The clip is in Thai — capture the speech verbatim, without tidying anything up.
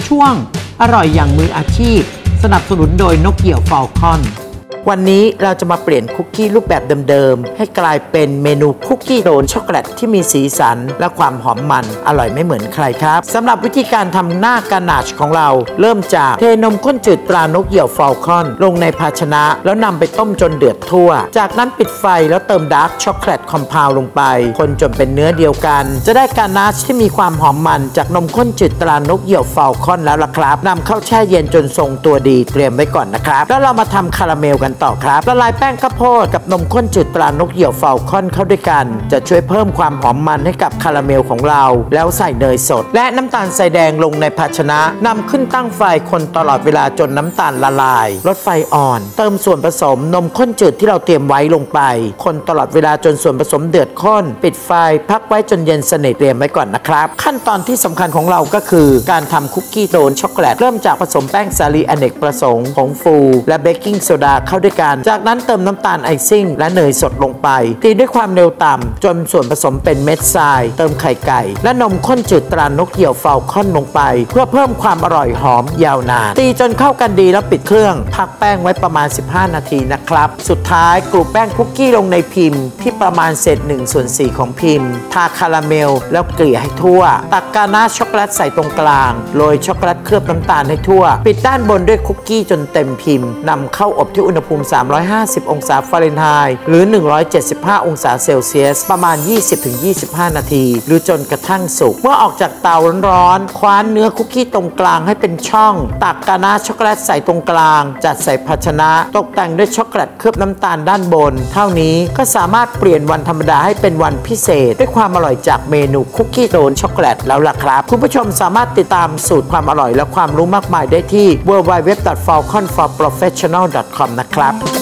ช่วงอร่อยอย่างมืออาชีพสนับสนุนโดยนกเหยี่ยวฟอลคอนวันนี้เราจะมาเปลี่ยนคุกกี้รูปแบบเดิมๆให้กลายเป็นเมนูคุกกี้โดนช็อกโกแลตที่มีสีสันและความหอมมันอร่อยไม่เหมือนใครครับสำหรับวิธีการทำหน้ากานาชของเราเริ่มจากเทนมข้นจืดตรานกเหยี่ยวฟอลคอนลงในภาชนะแล้วนำไปต้มจนเดือดทั่วจากนั้นปิดไฟแล้วเติมดาร์กช็อกโกแลตคอมเพลลงไปคนจนเป็นเนื้อเดียวกันจะได้กานาชที่มีความหอมมันจากนมข้นจืดตรานกเหยี่ยวฟอลคอนแล้วล่ะครับนำเข้าแช่เย็นจนทรงตัวดีเตรียมไว้ก่อนนะครับแล้วเรามาทำคาราเมลกันต่อครับละลายแป้งข้าวโพดกับนมข้นจืดตรานกเหยี่ยวฟอลคอนเข้าด้วยกันจะช่วยเพิ่มความหอมมันให้กับคาราเมลของเราแล้วใส่เนยสดและน้ำตาลทรายแดงลงในภาชนะนำขึ้นตั้งไฟคนตลอดเวลาจนน้ำตาลละลายลดไฟอ่อนเติมส่วนผสมนมข้นจืดที่เราเตรียมไว้ลงไปคนตลอดเวลาจนส่วนผสมเดือดข้นปิดไฟพักไว้จนเย็นสนิทเตรียมไว้ก่อนนะครับขั้นตอนที่สำคัญของเราก็คือการทำคุกกี้โดนช็อกโกแลตเริ่มจากผสมแป้งสาลีอเนกประสงค์ผงฟูและเบกกิ้งโซดาเข้าด้วยกันจากนั้นเติมน้ำตาลไอซิ่งและเนยสดลงไปตีด้วยความเร็วต่ำจนส่วนผสมเป็นเม็ดทรายเติมไข่ไก่และนมข้นจืดตรานกเหยี่ยวฟอลคอนลงไปเพื่อเพิ่มความอร่อยหอมยาวนานตีจนเข้ากันดีแล้วปิดเครื่องพักแป้งไว้ประมาณสิบห้านาทีนะครับสุดท้ายกลุ่มแป้งคุกกี้ลงในพิมพ์ที่ประมาณเศษหนึ่งส่วนสี่ของพิมพ์ทาคาราเมลแล้วเกลี่ยให้ทั่วตักกานาชช็อกโกแลตใส่ตรงกลางโรยช็อกโกแลตเคลือบน้ำตาลให้ทั่วปิดด้านบนด้วยคุกกี้จนเต็มพิมพ์นำเข้าอบที่อุณหภูมิสามร้อยห้าสิบองศาฟาเรนไฮต์หรือหนึ่งร้อยเจ็ดสิบห้าองศาเซลเซียสประมาณ ยี่สิบถึงยี่สิบห้า นาทีหรือจนกระทั่งสุกเมื่อออกจากเตาร้อนๆคว้านเนื้อคุกกี้ตรงกลางให้เป็นช่องตักกานาช็อกโกแลตใส่ตรงกลางจัดใส่ภาชนะตกแต่งด้วยช็อกโกแลตเคลือบน้ำตาลด้านบนเท่านี้ก็สามารถเปลี่ยนวันธรรมดาให้เป็นวันพิเศษด้วยความอร่อยจากเมนูคุกกี้โดนช็อกโกแลตแล้วล่ะครับคุณผู้ชมสามารถติดตามสูตรความอร่อยและความรู้มากมายได้ที่ ดับเบิลยู ดับเบิลยู ดับเบิลยู ดอท ฟอลคอน ฟอร์ โปรเฟสชั่นแนล ดอท คอม นะครับ